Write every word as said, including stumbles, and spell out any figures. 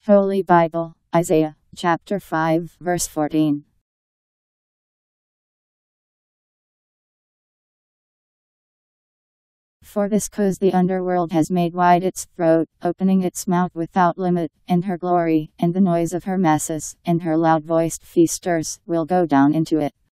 Holy Bible, Isaiah, chapter five, verse fourteen. For this cause the underworld has made wide its throat, opening its mouth without limit, and her glory, and the noise of her masses, and her loud-voiced feasters, will go down into it.